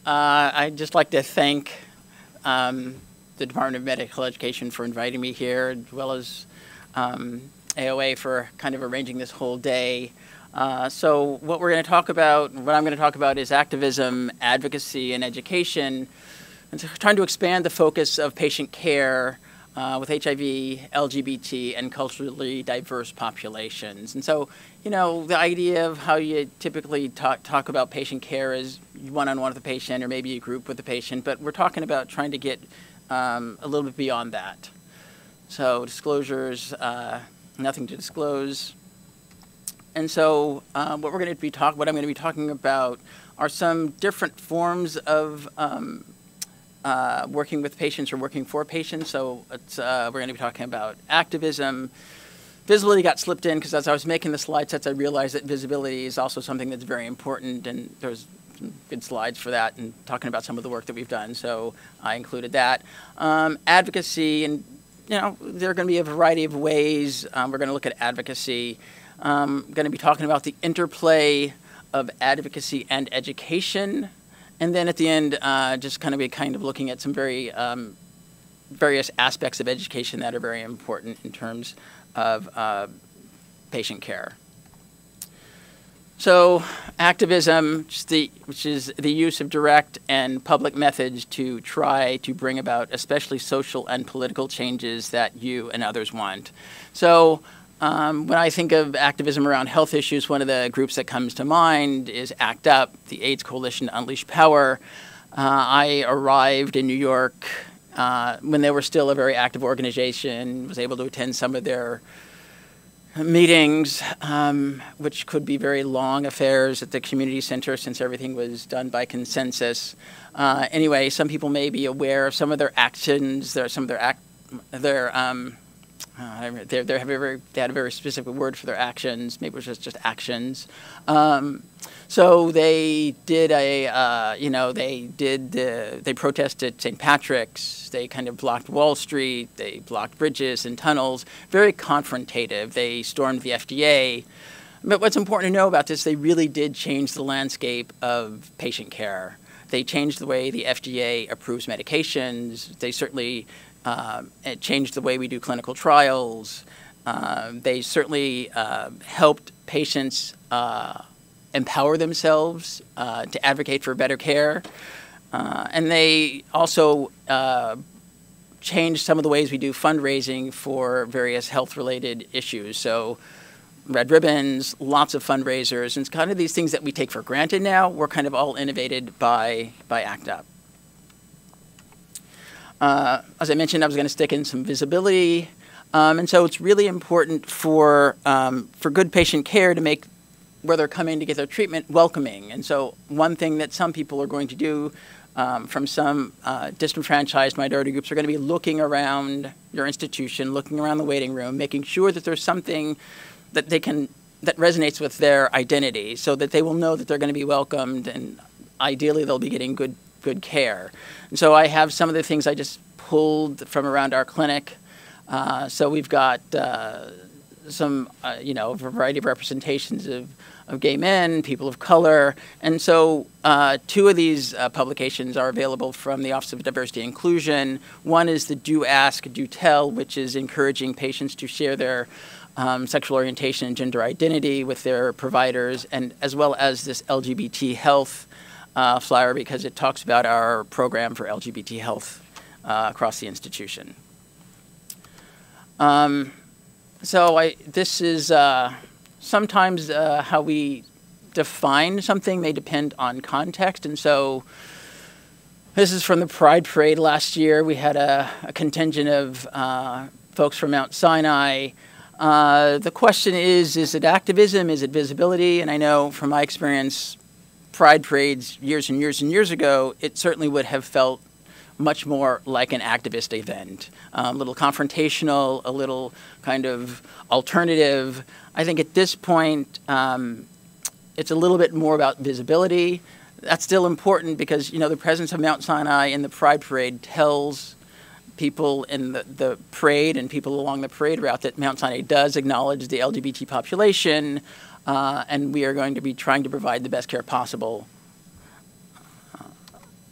I'd just like to thank the Department of Medical Education for inviting me here, as well as AOA for kind of arranging this whole day. So what I'm going to talk about is activism, advocacy, and education, and so trying to expand the focus of patient care with HIV, LGBT, and culturally diverse populations. And so, you know, the idea of how you typically talk about patient care is one-on-one with the patient, or maybe a group with the patient, but we're talking about trying to get a little bit beyond that. So disclosures, nothing to disclose. And so what I'm going to be talking about are some different forms of working with patients or working for patients. So we're going to be talking about activism. Visibility got slipped in because as I was making the slide sets, I realized that visibility is also something that's very important, and there's some good slides for that and talking about some of the work that we've done. So I included that. Advocacy, and you know, there are going to be a variety of ways we're going to look at advocacy. I'm going to be talking about the interplay of advocacy and education. And then at the end, just kind of looking at some very various aspects of education that are very important in terms of patient care. So activism, which is the use of direct and public methods to try to bring about especially social and political changes that you and others want. So when I think of activism around health issues, one of the groups that comes to mind is ACT UP, the AIDS Coalition to Unleash Power. I arrived in New York when they were still a very active organization, was able to attend some of their meetings, which could be very long affairs at the community center since everything was done by consensus. Anyway, some people may be aware of some of their actions. They had a very specific word for their actions. Maybe it was just actions. So they did they protested St. Patrick's. They kind of blocked Wall Street. They blocked bridges and tunnels. Very confrontative. They stormed the FDA. But what's important to know about this, they really did change the landscape of patient care. They changed the way the FDA approves medications. They certainly it changed the way we do clinical trials. They certainly helped patients empower themselves to advocate for better care. And they also changed some of the ways we do fundraising for various health-related issues. So red ribbons, lots of fundraisers, and it's kind of these things that we take for granted now were kind of all innovated by ACT UP. As I mentioned, I was going to stick in some visibility, and so it's really important for good patient care to make where they're coming to get their treatment welcoming. And so one thing that some people are going to do from some disenfranchised minority groups are going to be looking around your institution, looking around the waiting room, making sure that there's something that that resonates with their identity, so that they will know that they're going to be welcomed, and ideally they'll be getting good care. And so I have some of the things I just pulled from around our clinic. So we've got some, a variety of representations of gay men, people of color. And so two of these publications are available from the Office of Diversity and Inclusion. One is the Do Ask, Do Tell, which is encouraging patients to share their sexual orientation and gender identity with their providers, and as well as this LGBT health flyer, because it talks about our program for LGBT health across the institution. This is sometimes how we define something may depend on context, and so this is from the Pride Parade last year. We had a contingent of folks from Mount Sinai. The question is it activism? Is it visibility? And I know from my experience, Pride parades years and years and years ago, it certainly would have felt much more like an activist event, a little confrontational, a little kind of alternative. I think at this point, it's a little bit more about visibility. That's still important because, the presence of Mount Sinai in the Pride Parade tells people in the parade and people along the parade route that Mount Sinai does acknowledge the LGBT population, and we are going to be trying to provide the best care possible.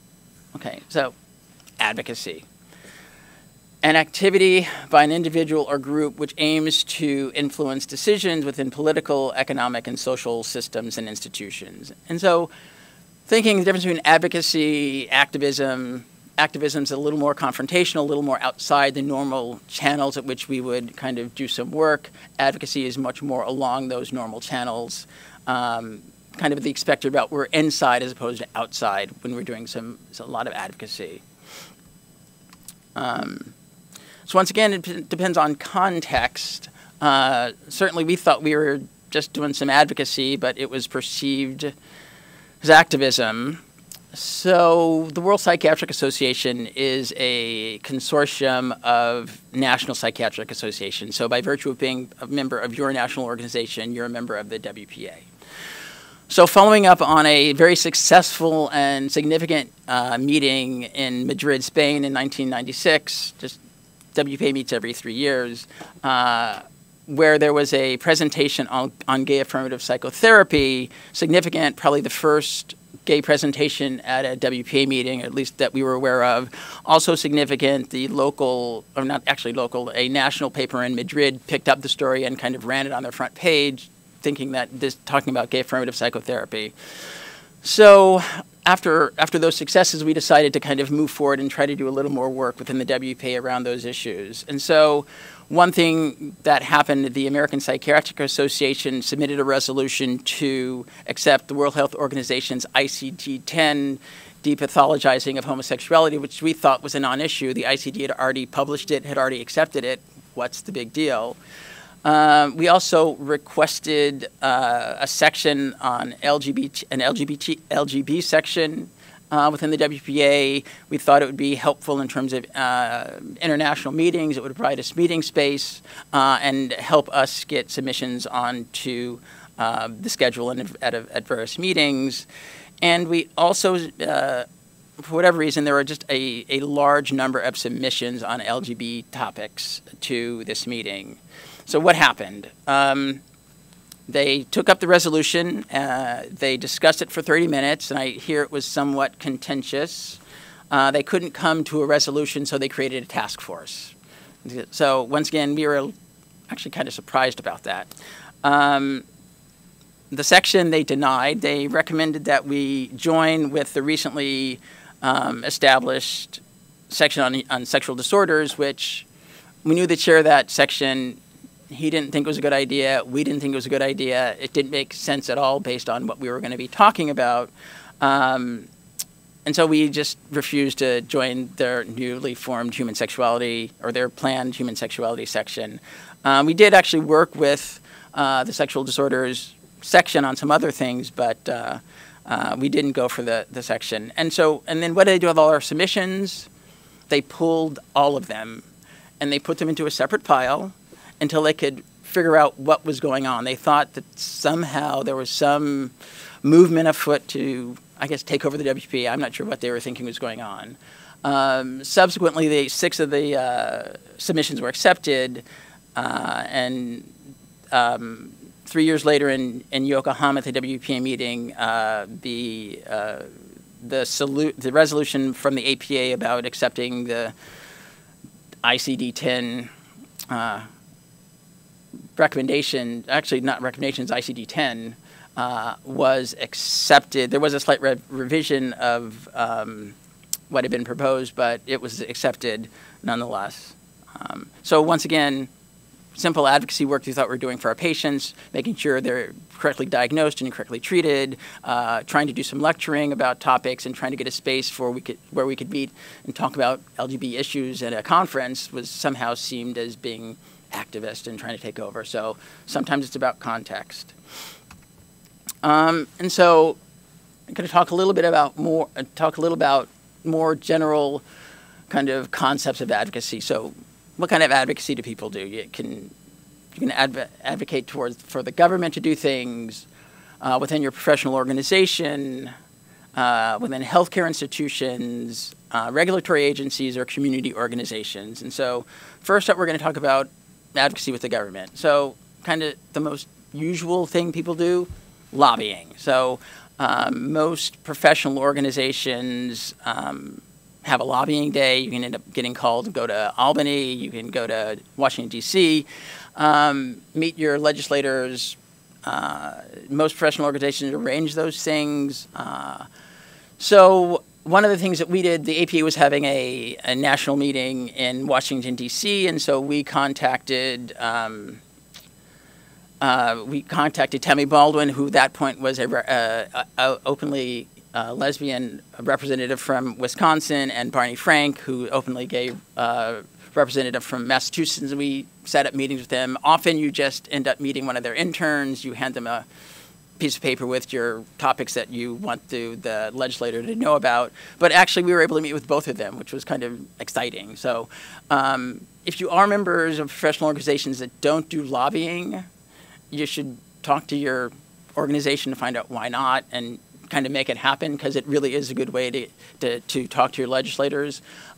Okay, so advocacy. An activity by an individual or group which aims to influence decisions within political, economic, and social systems and institutions. And so thinking the difference between advocacy, activism, activism's a little more confrontational, a little more outside the normal channels at which we would kind of do some work. Advocacy is much more along those normal channels, kind of the expected about we're inside as opposed to outside when we're doing a lot of advocacy. So once again, it depends on context. Certainly we thought we were just doing some advocacy, but it was perceived as activism. So the World Psychiatric Association is a consortium of national psychiatric associations. So by virtue of being a member of your national organization, you're a member of the WPA. So following up on a very successful and significant meeting in Madrid, Spain in 1996, just WPA meets every 3 years, where there was a presentation on gay affirmative psychotherapy, significant, probably the first gay presentation at a WPA meeting, at least that we were aware of. Also significant, the local, or not actually local, a national paper in Madrid picked up the story and kind of ran it on their front page, thinking that talking about gay affirmative psychotherapy. So after those successes, we decided to kind of move forward and try to do a little more work within the WPA around those issues. And so one thing that happened, the American Psychiatric Association submitted a resolution to accept the World Health Organization's ICD-10 depathologizing of homosexuality, which we thought was a non-issue. The ICD had already published it, had already accepted it. What's the big deal? We also requested a section on LGBT, an LGBT section within the WPA. We thought it would be helpful in terms of international meetings. It would provide us meeting space and help us get submissions onto the schedule and at various meetings. And we also, for whatever reason, there were just a large number of submissions on LGBT topics to this meeting. So what happened? They took up the resolution, they discussed it for 30 minutes, and I hear it was somewhat contentious. They couldn't come to a resolution, so they created a task force. So once again, we were actually kind of surprised about that. The section they denied, they recommended that we join with the recently established section on sexual disorders, which we knew the chair of that section. He didn't think it was a good idea. We didn't think it was a good idea. It didn't make sense at all based on what we were going to be talking about. And so we just refused to join their newly formed human sexuality, or their planned human sexuality section. We did actually work with the sexual disorders section on some other things, but we didn't go for the section. And then what did they do with all our submissions? They pulled all of them, and they put them into a separate pile until they could figure out what was going on. They thought that somehow there was some movement afoot to, I guess, take over the WPA. I'm not sure what they were thinking was going on. Subsequently, 6 of the submissions were accepted, and 3 years later in Yokohama at the WPA meeting, the resolution from the APA about accepting the ICD-10 recommendation, actually not recommendations, ICD-10 was accepted. There was a slight revision of what had been proposed, but it was accepted nonetheless. So once again, simple advocacy work we thought we were doing for our patients, making sure they're correctly diagnosed and correctly treated, trying to do some lecturing about topics and trying to get a space where we could meet and talk about LGBT issues at a conference was somehow seemed as being activist and trying to take over. So sometimes it's about context. And so I'm going to talk a little bit about more general kind of concepts of advocacy. So what kind of advocacy do people do? You can advocate for the government to do things within your professional organization, within healthcare institutions, regulatory agencies, or community organizations. And so first up, we're going to talk about advocacy with the government. So kind of the most usual thing people do, lobbying. So most professional organizations have a lobbying day. You can end up getting called to go to Albany. You can go to Washington, D.C., meet your legislators. Most professional organizations arrange those things. So one of the things that we did, the APA was having a national meeting in Washington, D.C., and so we contacted Tammy Baldwin, who at that point was a openly lesbian representative from Wisconsin, and Barney Frank, who openly gay representative from Massachusetts, and we set up meetings with them. Often you just end up meeting one of their interns, you hand them a piece of paper with your topics that you want the legislator to know about. But actually we were able to meet with both of them, which was kind of exciting. So if you are members of professional organizations that don't do lobbying, you should talk to your organization to find out why not, and kind of make it happen, because it really is a good way to talk to your legislators.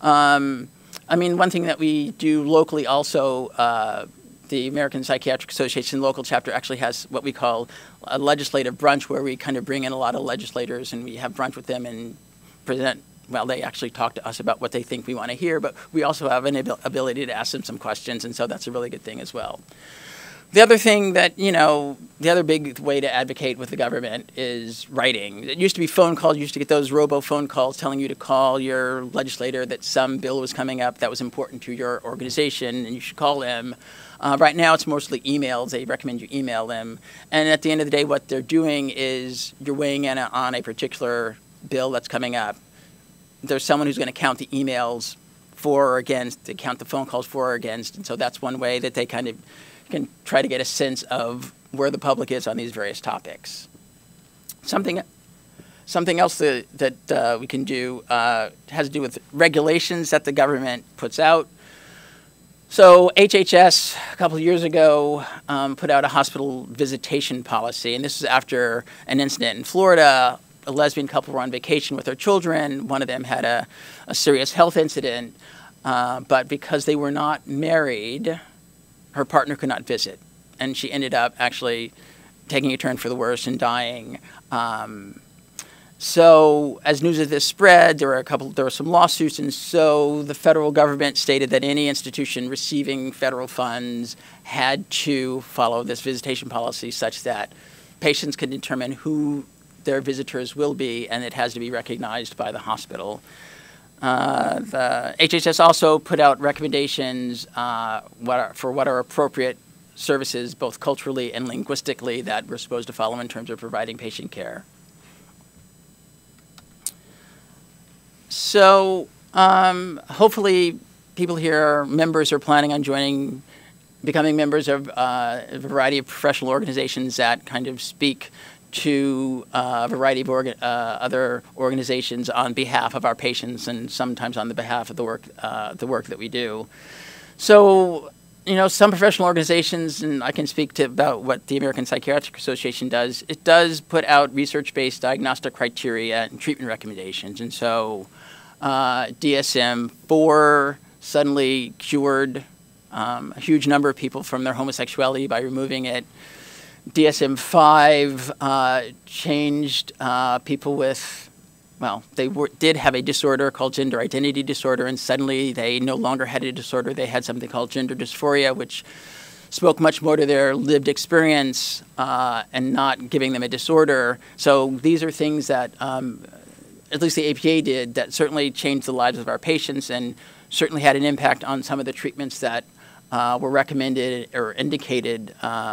I mean, one thing that we do locally also, the American Psychiatric Association local chapter actually has what we call a legislative brunch, where we kind of bring in a lot of legislators and we have brunch with them and present, well, they actually talk to us about what they think we want to hear, but we also have an ability to ask them some questions, and so that's a really good thing as well. The other thing that, you know, the other big way to advocate with the government is writing. It used to be phone calls. You used to get those robo-phone calls telling you to call your legislator that some bill was coming up that was important to your organization and you should call them. Right now it's mostly emails. They recommend you email them. And at the end of the day, what they're doing is you're weighing in on a particular bill that's coming up. There's someone who's going to count the emails for or against, to count the phone calls for or against. And so that's one way that they kind of can try to get a sense of where the public is on these various topics. Something else that we can do has to do with regulations that the government puts out. So HHS a couple of years ago put out a hospital visitation policy, and this was after an incident in Florida. A lesbian couple were on vacation with their children. One of them had a serious health incident, but because they were not married, her partner could not visit, and she ended up actually taking a turn for the worse and dying. So as news of this spread, there were some lawsuits, and so the federal government stated that any institution receiving federal funds had to follow this visitation policy such that patients can determine who their visitors will be, and it has to be recognized by the hospital. The HHS also put out recommendations for what are appropriate services, both culturally and linguistically, that we're supposed to follow in terms of providing patient care. So hopefully people here are members or planning on becoming members of a variety of professional organizations that kind of speak to a variety of other organizations on behalf of our patients, and sometimes on the behalf of the work that we do. So, you know, some professional organizations, and I can speak about what the American Psychiatric Association does, it does put out research-based diagnostic criteria and treatment recommendations. And so DSM-4 suddenly cured a huge number of people from their homosexuality by removing it. DSM-5 changed people with, well, they did have a disorder called gender identity disorder, and suddenly they no longer had a disorder. They had something called gender dysphoria, which spoke much more to their lived experience and not giving them a disorder. So these are things that, at least the APA did, that certainly changed the lives of our patients and certainly had an impact on some of the treatments that were recommended or indicated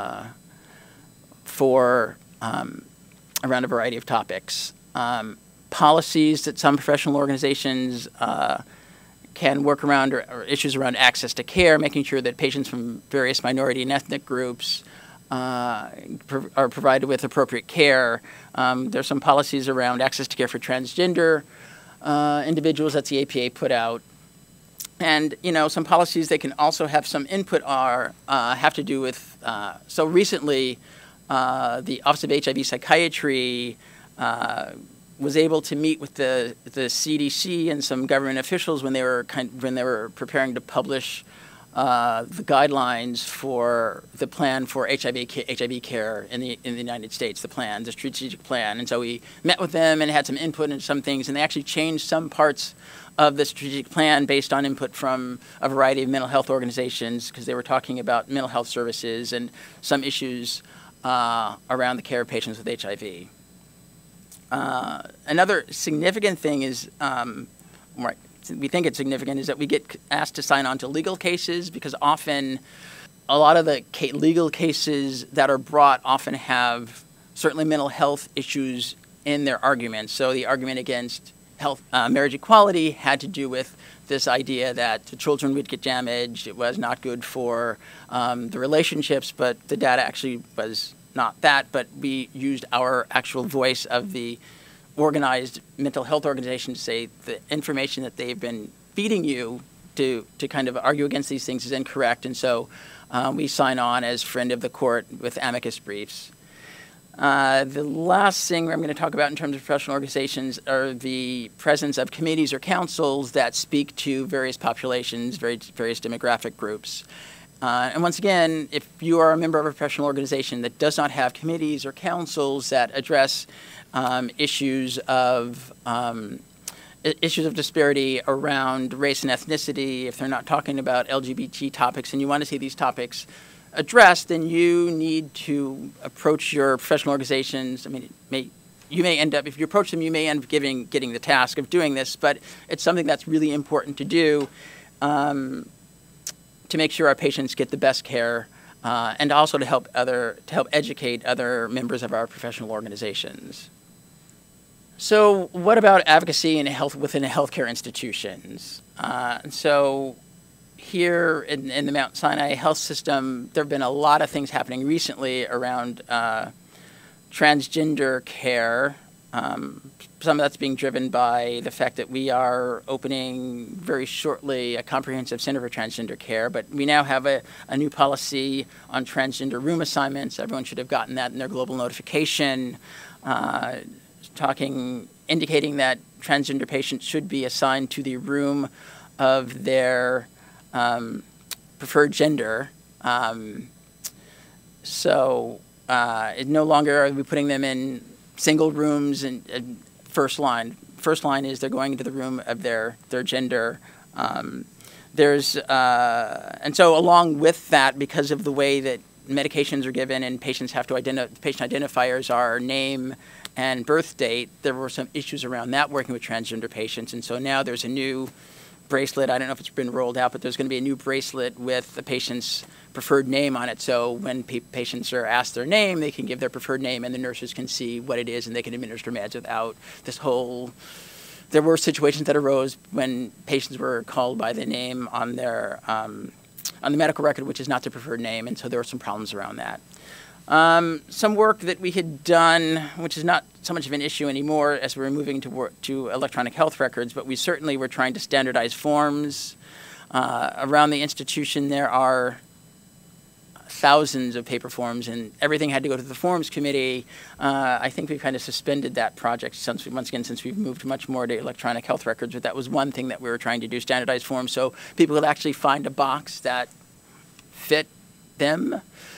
for around a variety of topics. Policies that some professional organizations can work around, or issues around access to care, making sure that patients from various minority and ethnic groups are provided with appropriate care. There's some policies around access to care for transgender individuals that the APA put out. And, you know, some policies they can also have some input have to do with, so recently, the Office of HIV Psychiatry was able to meet with the CDC and some government officials when they were preparing to publish the guidelines for the plan for HIV care in the United States, the strategic plan. And so we met with them and had some input into some things, and they actually changed some parts of the strategic plan based on input from a variety of mental health organizations, because they were talking about mental health services and some issues around the care of patients with HIV. Another significant thing is, we think it's significant, is that we get asked to sign on to legal cases, because often a lot of the legal cases that are brought often have certainly mental health issues in their arguments. So the argument against marriage equality had to do with this idea that the children would get damaged, it was not good for the relationships, but the data actually was not that, but we used our actual voice of the organized mental health organization to say the information that they've been feeding you to kind of argue against these things is incorrect. And so we sign on as friend of the court with amicus briefs. The last thing I'm going to talk about in terms of professional organizations are the presence of committees or councils that speak to various populations, various demographic groups. And once again, if you are a member of a professional organization that does not have committees or councils that address issues of disparity around race and ethnicity, if they're not talking about LGBT topics and you want to see these topics addressed, then you need to approach your professional organizations. I mean, you may end up, if you approach them, you may end up getting the task of doing this, but it's something that's really important to do to make sure our patients get the best care, and also to help educate other members of our professional organizations. So what about advocacy within healthcare institutions? So here in the Mount Sinai health system, there have been a lot of things happening recently around transgender care. Some of that's being driven by the fact that we are opening very shortly a comprehensive center for transgender care, but we now have a new policy on transgender room assignments. Everyone should have gotten that in their global notification, indicating that transgender patients should be assigned to the room of their preferred gender. So no longer are we putting them in single rooms and first line. First line is they're going into the room of their gender. And so along with that, because of the way that medications are given and patients have to patient identifiers are name and birth date, there were some issues around that working with transgender patients. And so now there's a new bracelet. I don't know if it's been rolled out, but there's going to be a new bracelet with the patient's preferred name on it. So when patients are asked their name, they can give their preferred name, and the nurses can see what it is, and they can administer meds without this whole. There were situations that arose when patients were called by the name on their on the medical record, which is not their preferred name, and so there were some problems around that. Some work that we had done, which is not so much of an issue anymore as we're moving to electronic health records, but we certainly were trying to standardize forms. Around the institution, there are thousands of paper forms, and everything had to go to the forms committee. I think we've kind of suspended that project since we've moved much more to electronic health records, but that was one thing that we were trying to do, standardize forms, so people could actually find a box that fit them.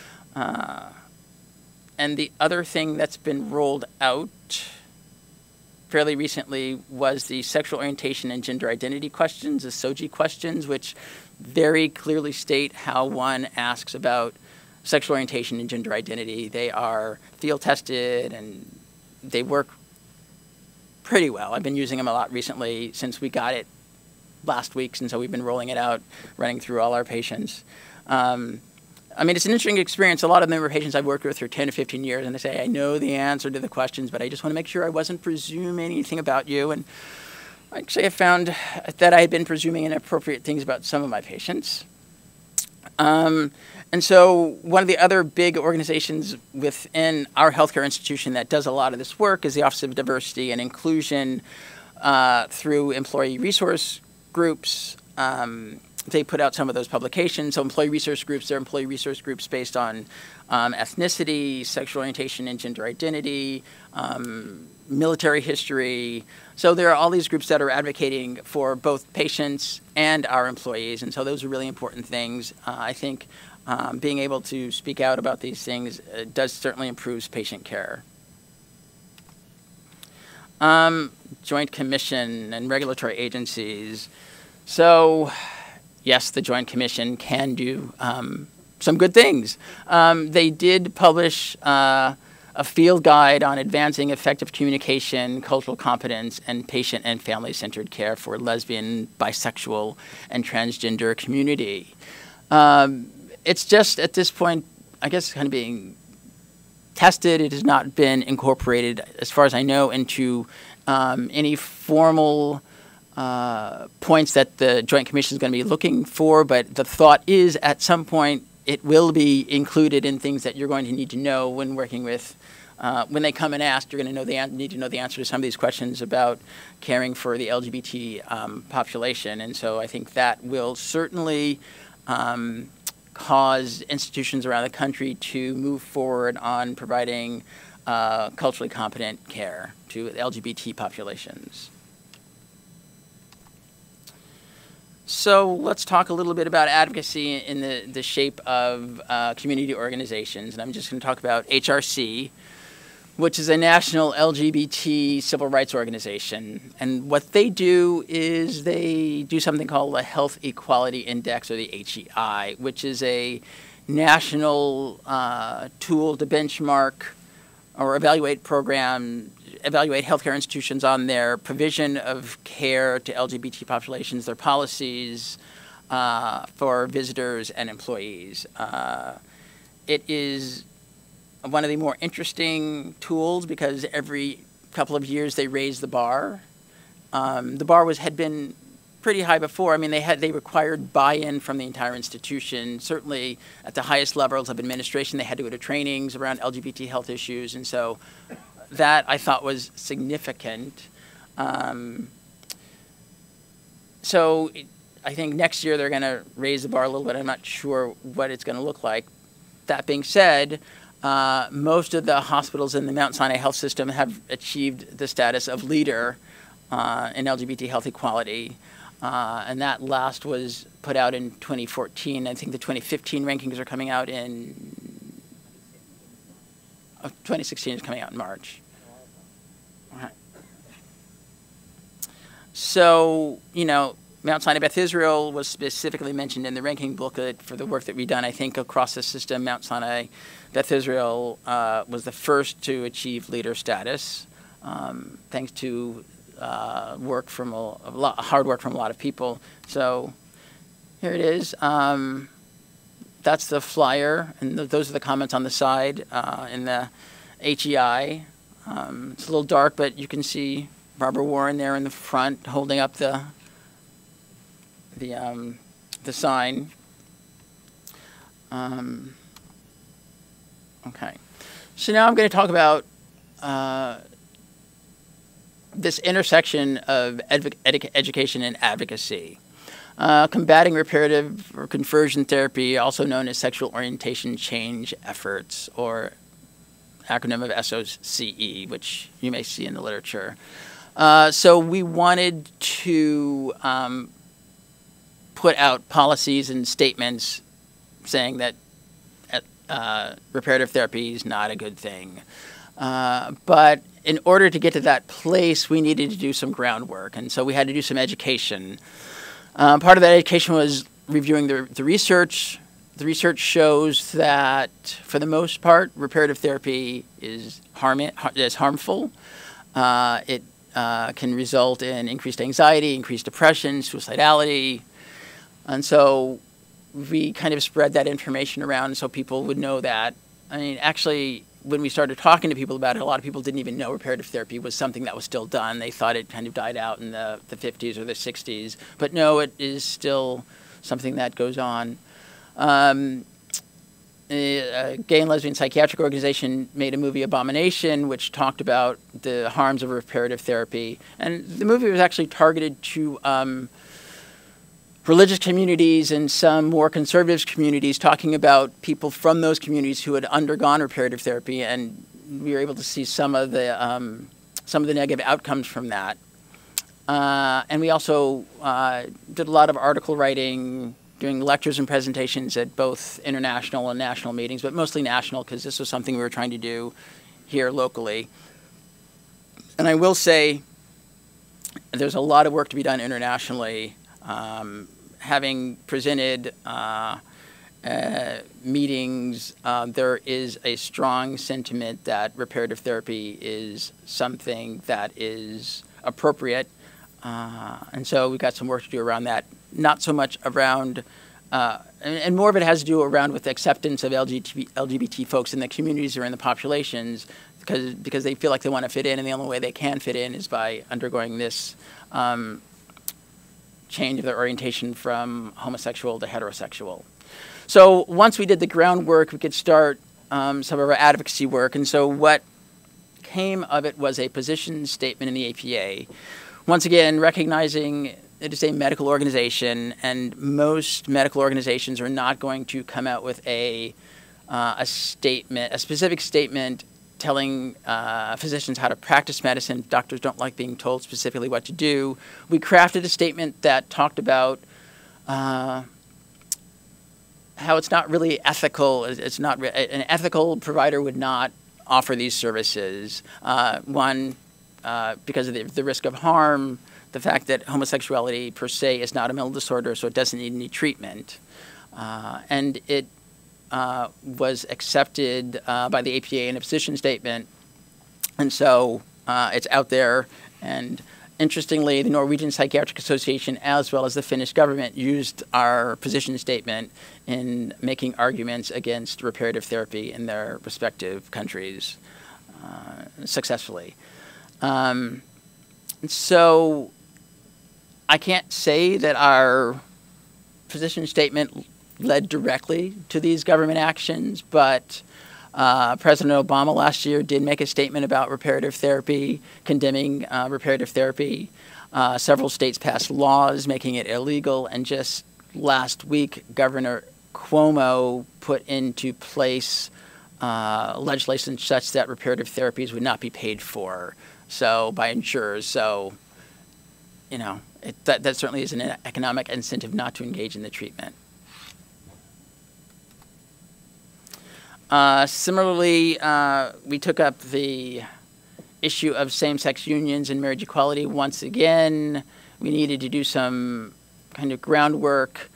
And the other thing that's been rolled out fairly recently was the sexual orientation and gender identity questions, the SOGI questions, which very clearly state how one asks about sexual orientation and gender identity. They are field tested and they work pretty well. I've been using them a lot recently since we got it last week, and so we've been rolling it out, running through all our patients. I mean, it's an interesting experience. A lot of them are patients I've worked with for 10 to 15 years, and they say, I know the answer to the questions, but I just want to make sure I wasn't presuming anything about you. And actually, I found that I had been presuming inappropriate things about some of my patients. And so one of the other big organizations within our healthcare institution that does a lot of this work is the Office of Diversity and Inclusion through employee resource groups. they put out some of those publications. So employee resource groups, they're employee resource groups based on ethnicity, sexual orientation and gender identity, military history. So there are all these groups that are advocating for both patients and our employees, and so those are really important things. I think being able to speak out about these things does certainly improves patient care. Joint Commission and regulatory agencies. So yes, the Joint Commission can do some good things. They did publish a field guide on advancing effective communication, cultural competence, and patient and family-centered care for lesbian, bisexual, and transgender community. It's just, at this point, I guess kind of being tested. It has not been incorporated, as far as I know, into any formal points that the Joint Commission is going to be looking for, but the thought is at some point it will be included in things that you're going to need to know when working with, when they come and ask, you're going to know need to know the answer to some of these questions about caring for the LGBT population. And so I think that will certainly cause institutions around the country to move forward on providing culturally competent care to LGBT populations. So let's talk a little bit about advocacy in the shape of community organizations. And I'm just going to talk about HRC, which is a national LGBT civil rights organization. And what they do is they do something called a Health Equality Index, or the HEI, which is a national tool to benchmark or evaluate healthcare institutions on their provision of care to LGBT populations, their policies for visitors and employees. It is one of the more interesting tools because every couple of years they raise the bar. The bar had been pretty high before. I mean, they required buy-in from the entire institution. Certainly at the highest levels of administration, they had to go to trainings around LGBT health issues, and so that I thought was significant. So I think next year they're going to raise the bar a little bit. I'm not sure what it's going to look like. That being said, most of the hospitals in the Mount Sinai health system have achieved the status of leader in LGBT health equality. And that last was put out in 2014. I think the 2015 rankings are coming out in 2016 is coming out in March. All right. So, you know, Mount Sinai Beth Israel was specifically mentioned in the ranking booklet for the work that we've done. I think across the system, Mount Sinai Beth Israel was the first to achieve leader status, thanks to hard work from a lot of people. So here it is. That's the flyer, and those are the comments on the side in the HEI. It's a little dark, but you can see Barbara Warren there in the front holding up the sign. Okay, so now I'm going to talk about this intersection of education and advocacy. Combating reparative or conversion therapy, also known as sexual orientation change efforts, or acronym of SOCE, which you may see in the literature. So we wanted to put out policies and statements saying that reparative therapy is not a good thing. But in order to get to that place, we needed to do some groundwork, and so we had to do some education. Part of that education was reviewing the research. The research shows that, for the most part, reparative therapy is harmful. It can result in increased anxiety, increased depression, suicidality. And so we kind of spread that information around so people would know that. I mean, actually, when we started talking to people about it, a lot of people didn't even know reparative therapy was something that was still done. They thought it kind of died out in the 50s or the 60s. But no, it is still something that goes on. A gay and lesbian psychiatric organization made a movie, Abomination, which talked about the harms of reparative therapy. And the movie was actually targeted to religious communities and some more conservative communities talking about people from those communities who had undergone reparative therapy, and we were able to see some of the negative outcomes from that. And we also did a lot of article writing, doing lectures and presentations at both international and national meetings, but mostly national because this was something we were trying to do here locally. And I will say there's a lot of work to be done internationally. Having presented meetings, there is a strong sentiment that reparative therapy is something that is appropriate. And so we've got some work to do around that. Not so much around, and more of it has to do around with the acceptance of LGBT folks in the communities or in the populations, because they feel like they want to fit in, and the only way they can fit in is by undergoing this change of their orientation from homosexual to heterosexual. So once we did the groundwork, we could start some of our advocacy work. And so what came of it was a position statement in the APA. Once again, recognizing it is a medical organization, and most medical organizations are not going to come out with a statement, a specific statement telling physicians how to practice medicine. Doctors don't like being told specifically what to do. We crafted a statement that talked about how it's not really ethical. It's not an ethical provider would not offer these services. One, because of the risk of harm, the fact that homosexuality per se is not a mental disorder, so it doesn't need any treatment, and it was accepted by the APA in a position statement, and so it's out there. And interestingly, the Norwegian Psychiatric Association, as well as the Finnish government, used our position statement in making arguments against reparative therapy in their respective countries successfully. So I can't say that our position statement led directly to these government actions, but President Obama last year did make a statement about reparative therapy, condemning reparative therapy. Several states passed laws making it illegal, and just last week, Governor Cuomo put into place legislation such that reparative therapies would not be paid for by insurers. So, you know, that certainly is an economic incentive not to engage in the treatment. Similarly, we took up the issue of same-sex unions and marriage equality. Once again, we needed to do some kind of groundwork.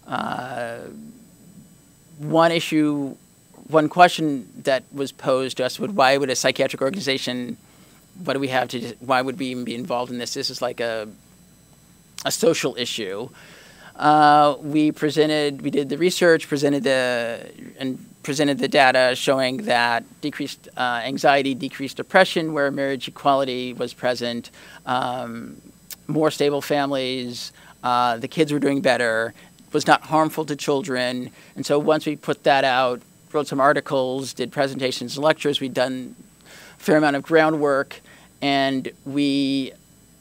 One question that was posed to us was, why would a psychiatric organization, why would we even be involved in this? This is like a social issue. We did the research, presented the data showing that decreased anxiety, decreased depression where marriage equality was present, more stable families, the kids were doing better, was not harmful to children. And so once we put that out, wrote some articles, did presentations and lectures, we'd done a fair amount of groundwork, and we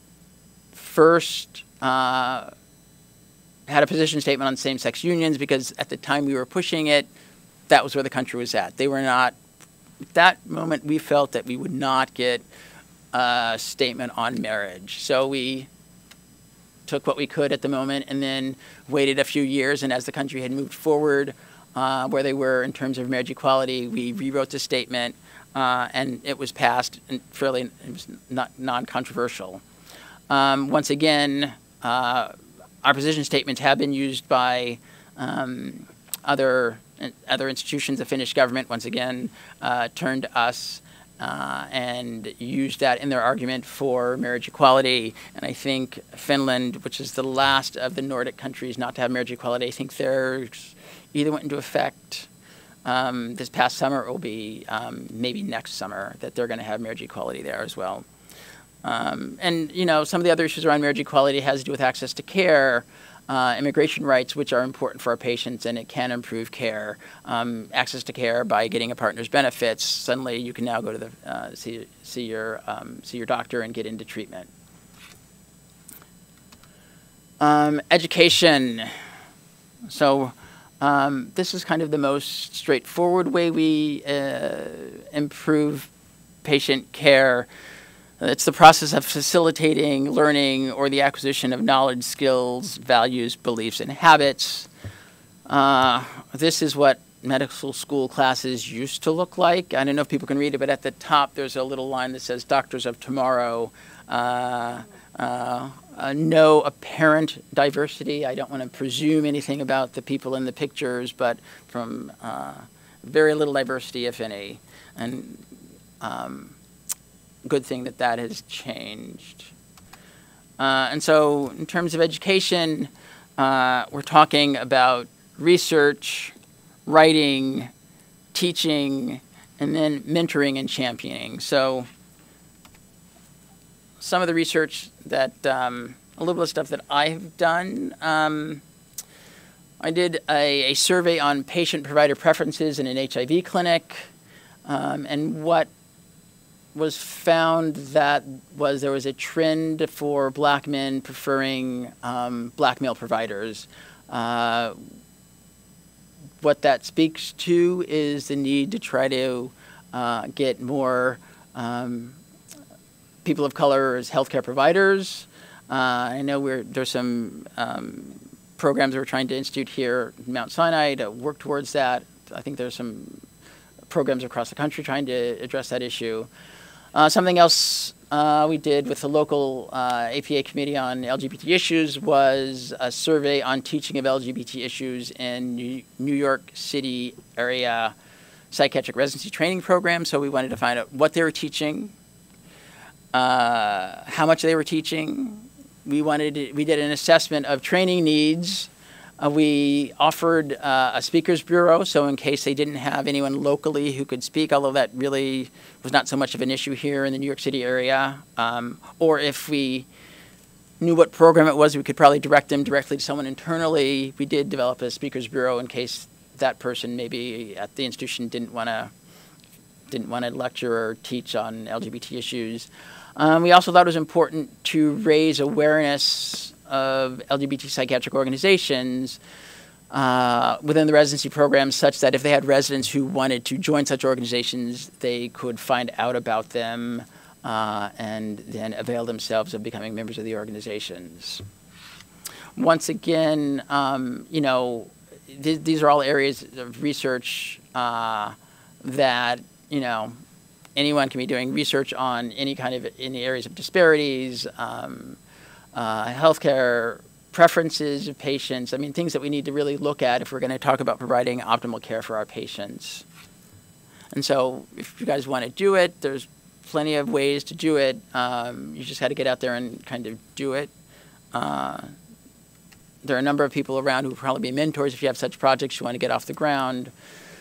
first had a position statement on same-sex unions because at the time we were pushing it, that was where the country was at. They were not, at that moment we felt that we would not get a statement on marriage. So we took what we could at the moment and then waited a few years, and as the country had moved forward where they were in terms of marriage equality, we rewrote the statement and it was passed, and it was not non-controversial. Once again, our position statements have been used by other institutions. The Finnish government, once again, turned to us and used that in their argument for marriage equality. And I think Finland, which is the last of the Nordic countries not to have marriage equality, I think theirs either went into effect this past summer, or it will be maybe next summer, that they're going to have marriage equality there as well. And, you know, some of the other issues around marriage equality has to do with access to care, immigration rights, which are important for our patients, and it can improve care. Access to care by getting a partner's benefits. Suddenly, you can now go to the see your doctor and get into treatment. Education. So this is kind of the most straightforward way we improve patient care. It's the process of facilitating learning or the acquisition of knowledge, skills, values, beliefs, and habits. This is what medical school classes used to look like. I don't know if people can read it, but at the top there's a little line that says Doctors of Tomorrow. No apparent diversity. I don't want to presume anything about the people in the pictures, but from very little diversity, if any. And good thing that that has changed. And so in terms of education, we're talking about research, writing, teaching, and then mentoring and championing. So some of the research that, a little bit of stuff that I've done. I did a survey on patient-provider preferences in an HIV clinic, and what was found that there was a trend for black men preferring black male providers. What that speaks to is the need to try to get more people of color as healthcare providers. I know there's some programs we're trying to institute here at Mount Sinai to work towards that. I think there's some programs across the country trying to address that issue. Something else we did with the local APA Committee on LGBT issues was a survey on teaching of LGBT issues in New York City area psychiatric residency training program. So we wanted to find out what they were teaching, how much they were teaching. We did an assessment of training needs. We offered a speakers bureau, so in case they didn't have anyone locally who could speak, although that really was not so much of an issue here in the New York City area, or if we knew what program it was, we could probably direct them directly to someone internally. We did develop a speakers bureau in case that person maybe at the institution didn't want to lecture or teach on LGBT issues. We also thought it was important to raise awareness of LGBT psychiatric organizations within the residency program, such that if they had residents who wanted to join such organizations, they could find out about them and then avail themselves of becoming members of the organizations. Once again, you know, these are all areas of research that, you know, anyone can be doing research on any areas of disparities, healthcare preferences of patients. I mean, things that we need to really look at if we're going to talk about providing optimal care for our patients. And so if you guys want to do it, there's plenty of ways to do it. You just got to get out there and kind of do it. There are a number of people around who will probably be mentors if you have such projects you want to get off the ground.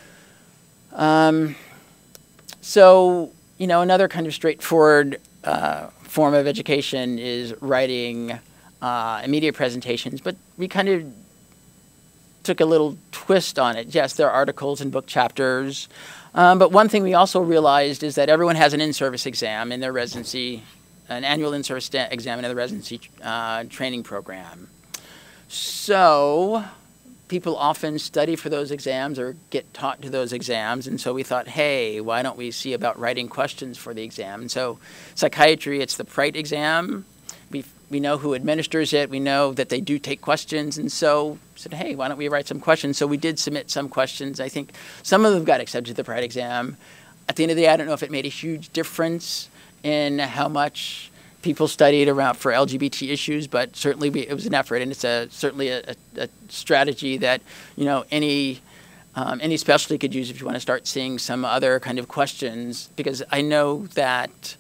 So, you know, another kind of straightforward form of education is writing immediate presentations, but we kind of took a little twist on it. Yes, there are articles and book chapters, but one thing we also realized is that everyone has an in-service exam in their residency, an annual in-service exam in the residency training program. So people often study for those exams or get taught to those exams, and so we thought, hey, why don't we see about writing questions for the exam? And so psychiatry, it's the PRITE exam. We know who administers it. We know that they do take questions, and so we said, hey, why don't we write some questions? So we did submit some questions. I think some of them got accepted to the PRITE exam. At the end of the day, I don't know if it made a huge difference in how much people studied around for LGBT issues, but certainly it was an effort, and it's certainly a strategy that, you know, any specialty could use if you want to start seeing some other kind of questions, because I know that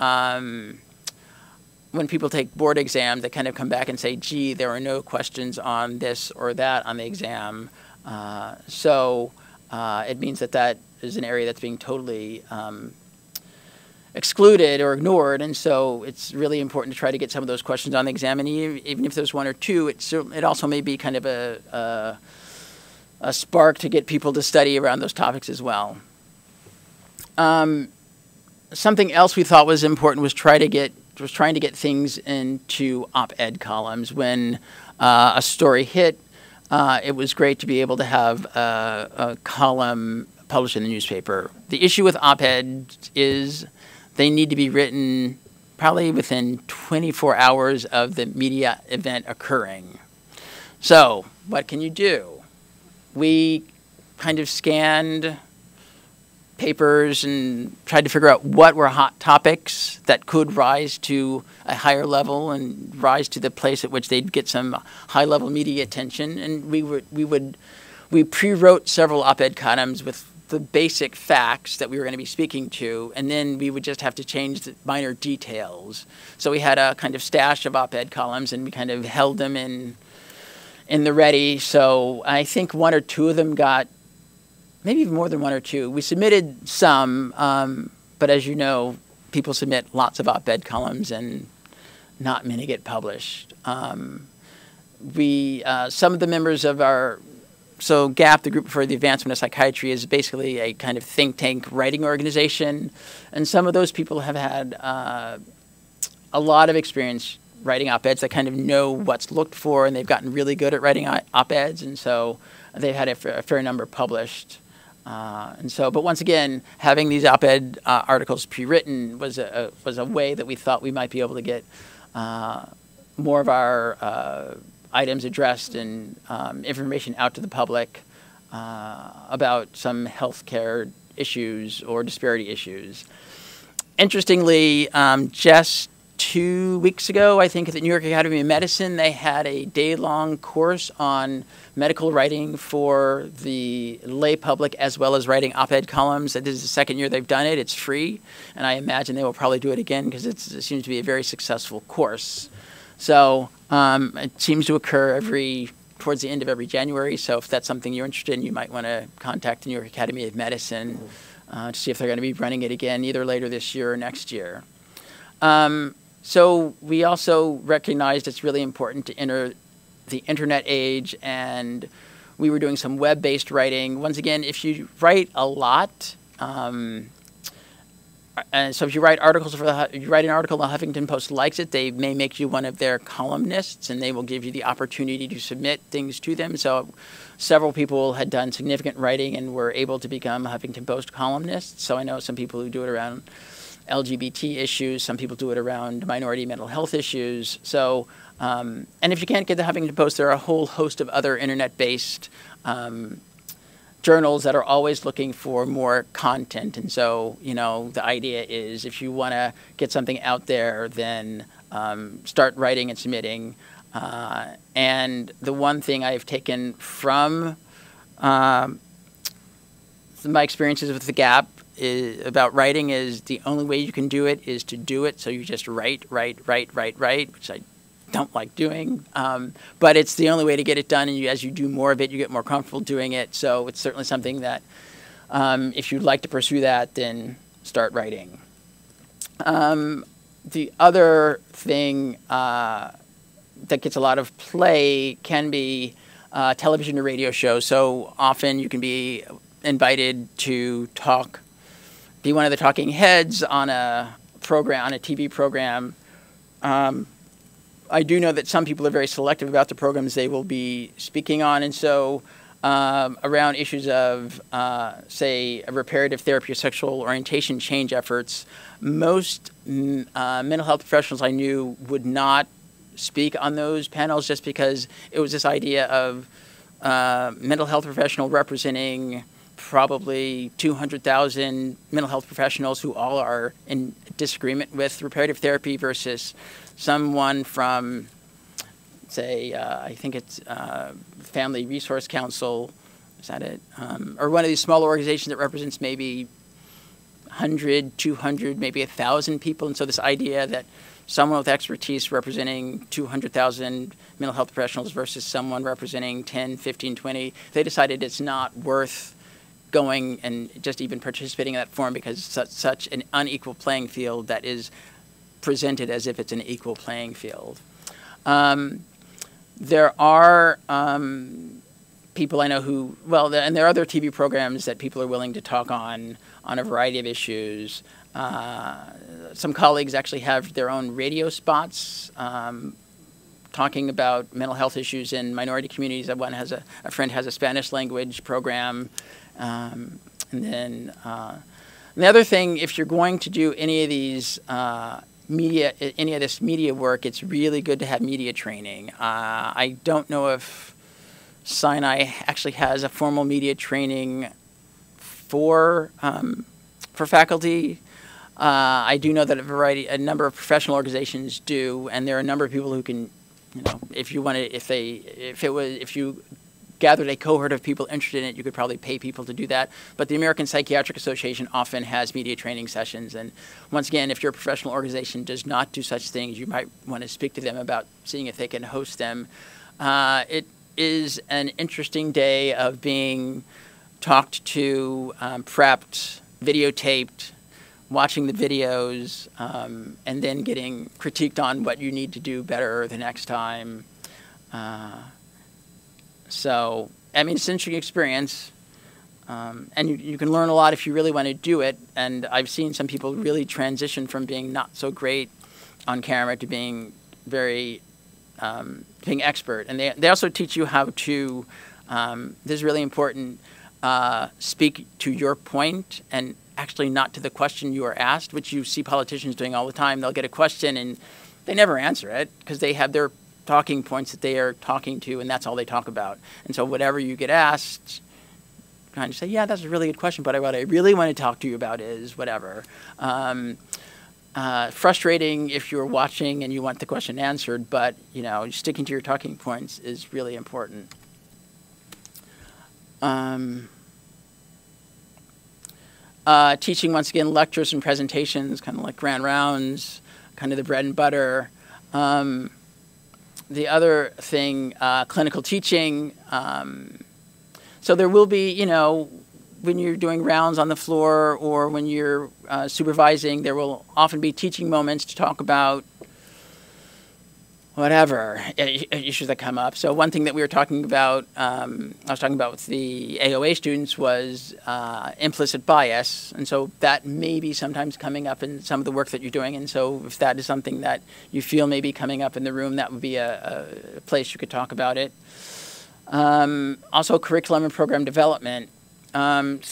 when people take board exams, they kind of come back and say, gee, there are no questions on this or that on the exam. So it means that is an area that's being totally excluded or ignored, and so it's really important to try to get some of those questions on the exam. And even if there's one or two, it also may be kind of a spark to get people to study around those topics as well. Something else we thought was important was trying to get things into op-ed columns. When a story hit, it was great to be able to have a column published in the newspaper. The issue with op-eds is they need to be written probably within 24 hours of the media event occurring. So what can you do? We kind of scanned papers and tried to figure out what were hot topics that could rise to a higher level and rise to the place at which they'd get some high-level media attention. And we pre-wrote several op-ed columns with the basic facts that we were going to be speaking to, and then we would just have to change the minor details. So we had a kind of stash of op-ed columns, and we kind of held them in the ready. So I think one or two of them got, maybe even more than one or two. We submitted some, but as you know, people submit lots of op-ed columns, and not many get published. Some of the members of so GAP, the Group for the Advancement of Psychiatry, is basically a kind of think tank writing organization. And some of those people have had a lot of experience writing op-eds. They kind of know what's looked for, and they've gotten really good at writing op-eds. And so they've had a fair number published. But once again, having these op-ed articles pre-written was a way that we thought we might be able to get more of our items addressed and information out to the public about some healthcare issues or disparity issues. Interestingly, just 2 weeks ago, I think at the New York Academy of Medicine, they had a day-long course on medical writing for the lay public, as well as writing op-ed columns. This is the second year they've done it. It's free, and I imagine they will probably do it again because it seems to be a very successful course. So it seems to occur towards the end of every January. So if that's something you're interested in, you might want to contact the New York Academy of Medicine to see if they're going to be running it again, either later this year or next year. So we also recognized it's really important to enter the internet age, and we were doing some web-based writing. Once again, if you write a lot, and so if you write articles you write an article, the Huffington Post likes it, they may make you one of their columnists, and they will give you the opportunity to submit things to them. So several people had done significant writing and were able to become Huffington Post columnists. So I know some people who do it around LGBT issues, some people do it around minority mental health issues. So, and if you can't get the Huffington Post, there are a whole host of other internet-based journals that are always looking for more content. And so, the idea is if you want to get something out there, then start writing and submitting. And the one thing I've taken from my experiences with the GAP about writing is the only way you can do it is to do it. So you just write, which I don't like doing, but it's the only way to get it done, and as you do more of it, you get more comfortable doing it. So it's certainly something that if you'd like to pursue that, then start writing. The other thing that gets a lot of play can be television or radio shows. So often you can be invited to be one of the talking heads on a program, on a TV program. I do know that some people are very selective about the programs they will be speaking on, and so around issues of, say, reparative therapy or sexual orientation change efforts, most mental health professionals I knew would not speak on those panels just because it was this idea of mental health professional representing probably 200,000 mental health professionals who all are in disagreement with reparative therapy versus someone from, say, I think it's Family Resource Council, is that it? Or one of these smaller organizations that represents maybe 100, 200, maybe 1,000 people. And so this idea that someone with expertise representing 200,000 mental health professionals versus someone representing 10, 15, 20, they decided it's not worth going and just even participating in that forum because it's such an unequal playing field that is presented as if it's an equal playing field. There are people I know who, and there are other TV programs that people are willing to talk on a variety of issues. Some colleagues actually have their own radio spots talking about mental health issues in minority communities. One has a friend has a Spanish language program. And then the other thing, if you're going to do any of these any of this media work, it's really good to have media training. I don't know if Sinai actually has a formal media training for faculty. I do know that a number of professional organizations do, and there are a number of people who can, if you gathered a cohort of people interested in it, you could probably pay people to do that. But the American Psychiatric Association often has media training sessions. And once again, if your professional organization does not do such things, you might want to speak to them about seeing if they can host them. It is an interesting day of being talked to, prepped, videotaped, watching the videos, and then getting critiqued on what you need to do better the next time. So, I mean, it's an interesting experience, and you can learn a lot if you really want to do it. And I've seen some people really transition from being not so great on camera to being very, being expert. And they also teach you how to, this is really important, speak to your point and actually not to the question you are asked, which you see politicians doing all the time. They'll get a question and they never answer it because they have their talking points that they are talking to, and that's all they talk about. And so whatever you get asked, kind of say, yeah, that's a really good question, but what I really want to talk to you about is whatever. Frustrating if you're watching and you want the question answered, but sticking to your talking points is really important. Teaching, once again, lectures and presentations, kind of like grand rounds, kind of the bread and butter. The other thing, clinical teaching. So there will be, when you're doing rounds on the floor or when you're supervising, there will often be teaching moments to talk about whatever issues that come up. So one thing that we were talking about, I was talking about with the AOA students was implicit bias. And so that may be sometimes coming up in some of the work that you're doing. And so if that is something that you feel may be coming up in the room, that would be a place you could talk about it. Also curriculum and program development. Within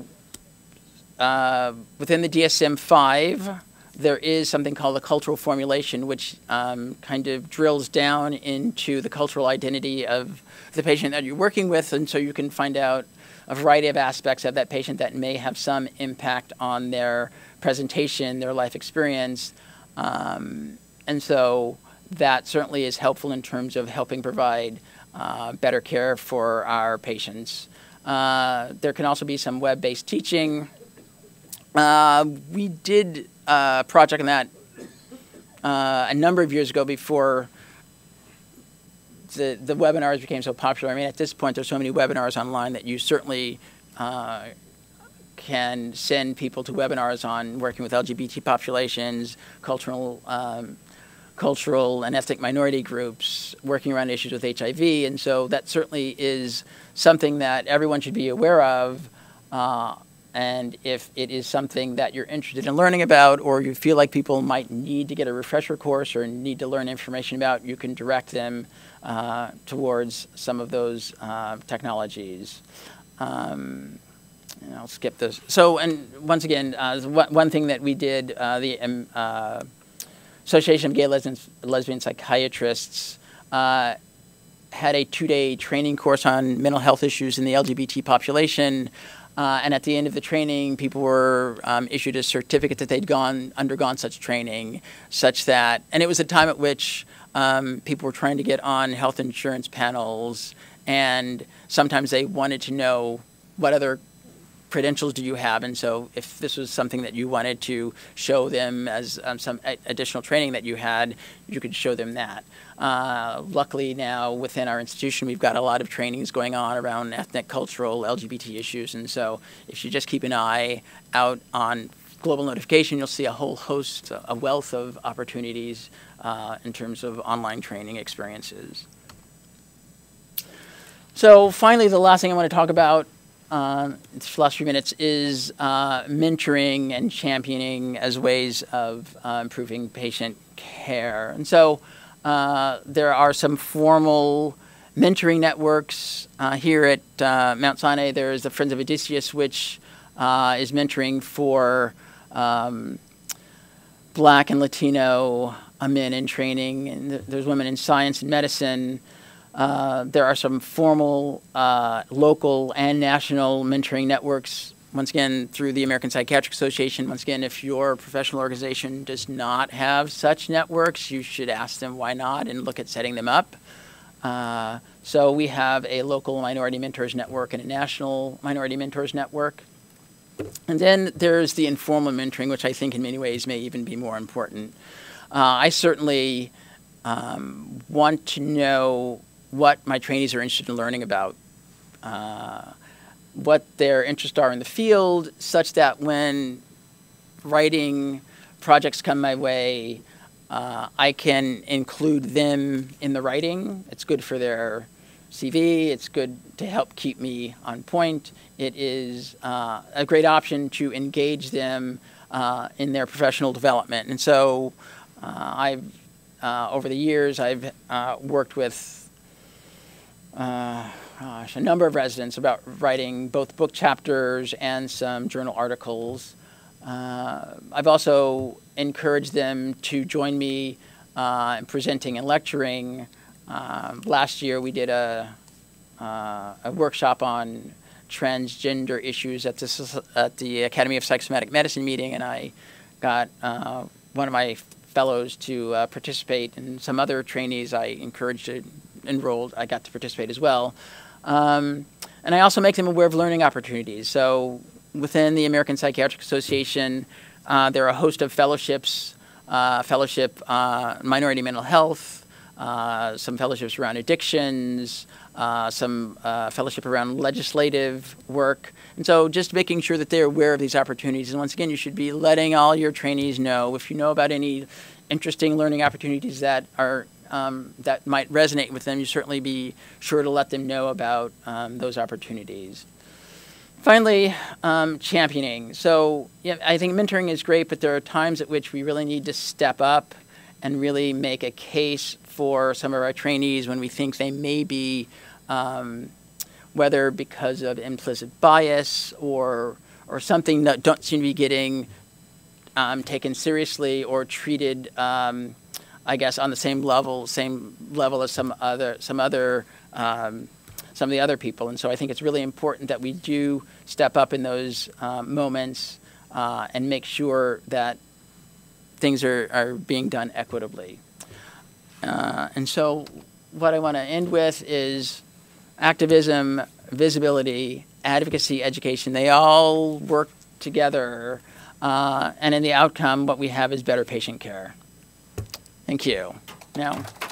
the DSM-5, there is something called a cultural formulation, which kind of drills down into the cultural identity of the patient that you're working with, and so you can find out a variety of aspects of that patient that may have some impact on their presentation, their life experience, and so that certainly is helpful in terms of helping provide better care for our patients. There can also be some web-based teaching. We did a project on that a number of years ago before the webinars became so popular. I mean, at this point, there's so many webinars online that you certainly can send people to webinars on working with LGBT populations, cultural and ethnic minority groups, working around issues with HIV. And so that certainly is something that everyone should be aware of. And if it is something that you're interested in learning about, or you feel like people might need to get a refresher course or need to learn information about, you can direct them towards some of those technologies. And I'll skip this. So, and once again, one thing that we did, the Association of Gay Lesbian Psychiatrists had a 2-day training course on mental health issues in the LGBT population. And at the end of the training, people were issued a certificate that they'd undergone such training, such that, and it was a time at which people were trying to get on health insurance panels, and sometimes they wanted to know what other credentials do you have, and so if this was something that you wanted to show them as some additional training that you had, you could show them that. Luckily now within our institution we've got a lot of trainings going on around ethnic, cultural, LGBT issues, and so if you just keep an eye out on Global Notification, you'll see a whole host, a wealth of opportunities in terms of online training experiences. So finally, the last thing I want to talk about the last few minutes is mentoring and championing as ways of improving patient care. And so There are some formal mentoring networks here at Mount Sinai. There is the Friends of Odysseus, which is mentoring for Black and Latino men in training, and there's women in science and medicine. There are some formal local and national mentoring networks, once again, through the American Psychiatric Association. Once again, if your professional organization does not have such networks, you should ask them why not and look at setting them up. So we have a local Minority Mentors Network and a national Minority Mentors Network. And then there's the informal mentoring, which I think in many ways may even be more important. I certainly want to know what my trainees are interested in learning about, what their interests are in the field, such that when writing projects come my way, I can include them in the writing. It's good for their CV. It's good to help keep me on point. It is a great option to engage them in their professional development. And so over the years, I've worked with a number of residents about writing both book chapters and some journal articles. I've also encouraged them to join me in presenting and lecturing. Last year, we did a workshop on transgender issues at the Academy of Psychosomatic Medicine meeting, and I got one of my fellows to participate, and some other trainees I encouraged to enroll. I got to participate as well. And I also make them aware of learning opportunities. So within the American Psychiatric Association, there are a host of fellowships, minority mental health, some fellowships around addictions, some fellowship around legislative work. And so just making sure that they're aware of these opportunities. And once again, you should be letting all your trainees know. If you know about any interesting learning opportunities that are that might resonate with them, you certainly be sure to let them know about those opportunities. Finally, championing. So yeah, I think mentoring is great, but there are times at which we really need to step up and really make a case for some of our trainees when we think they may be, whether because of implicit bias or something that don't seem to be getting taken seriously or treated, I guess, on the same level as some of the other people. And so I think it's really important that we do step up in those moments and make sure that things are being done equitably. And so what I want to end with is activism, visibility, advocacy, education. They all work together. And in the outcome, what we have is better patient care. Thank you. Now.